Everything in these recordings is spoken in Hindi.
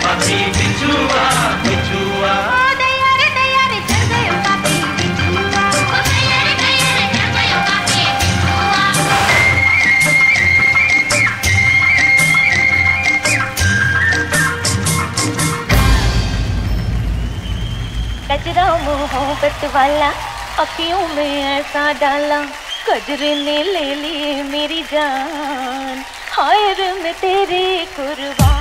पापी बिछुआ बिछुआ। कजरा मोहब्बत वाला अखियों में ऐसा डाला, कजरे ने ले ली मेरी जान, हाय रे मैं तेरे कुर्बान।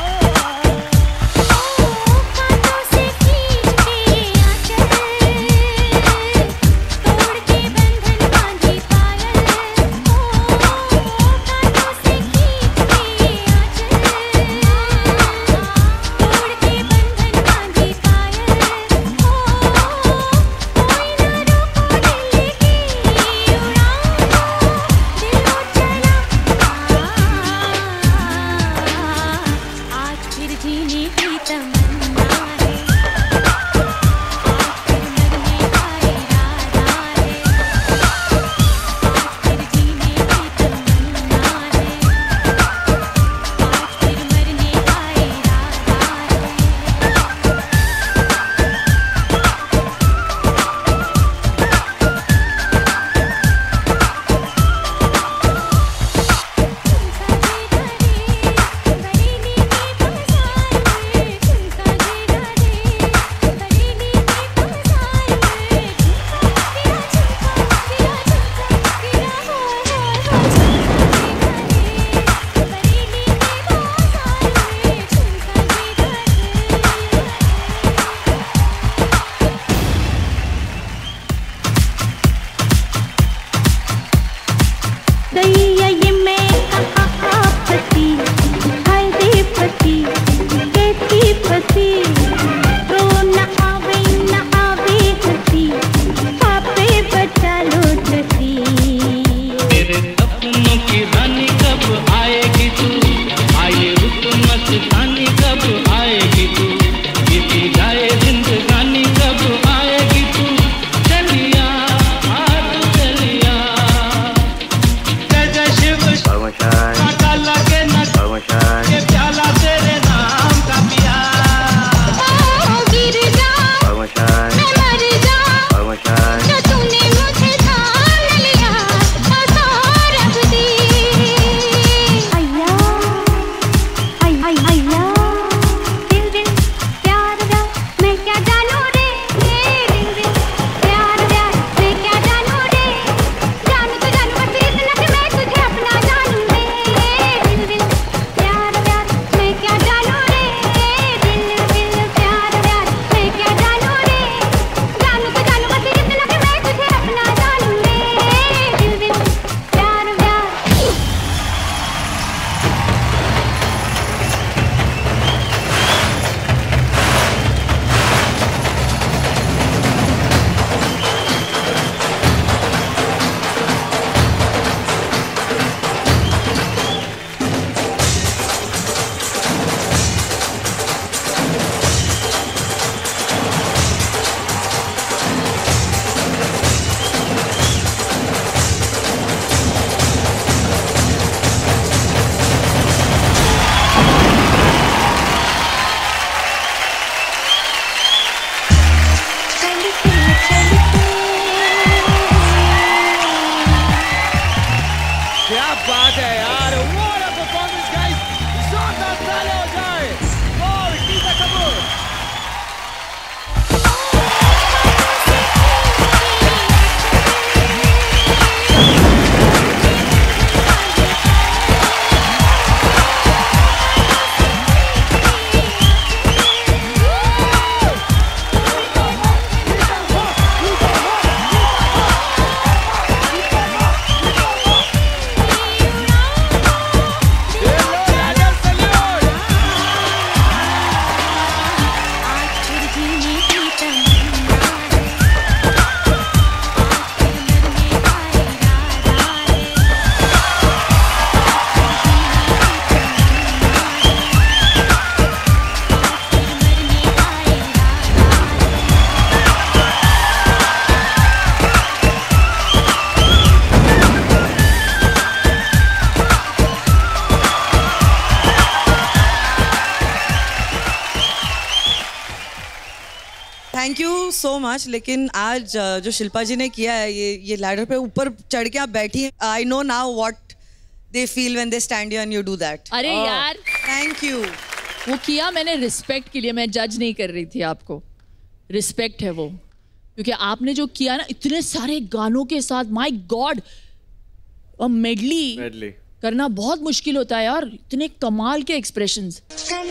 Thank you so much. लेकिन आज जो शिल्पा जी ने किया है, ये लैडर पे ऊपर चढ़ के आप बैठी, I know now what they feel when they stand here and you do that. अरे यार थैंक यू। वो किया मैंने रिस्पेक्ट के लिए, मैं जज नहीं कर रही थी आपको, रिस्पेक्ट है वो, क्योंकि आपने जो किया ना इतने सारे गानों के साथ, माय गॉड, और मेडली करना बहुत मुश्किल होता है यार, इतने कमाल के expressions.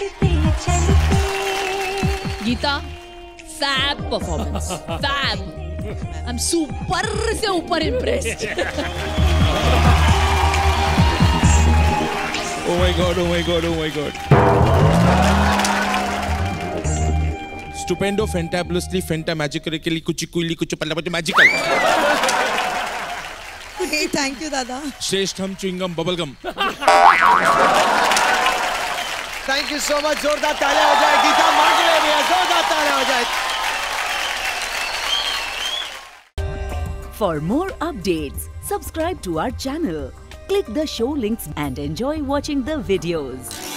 Geeta fab performance, fab, I am super से ऊपर impressed. Oh my god, oh my god, oh my god. Stupendo, fantabulously, fantamagically, kuchikuili, kuchupalapati magical. Hey, thank you दादा। श्रेष्ठम chewing gum bubblegum. Thank you so much. जोरदार तालियां हो जाए गीता मांडले भी है, जोरदार तालियां हो जाए। For more updates, subscribe to our channel, click the show links and enjoy watching the videos.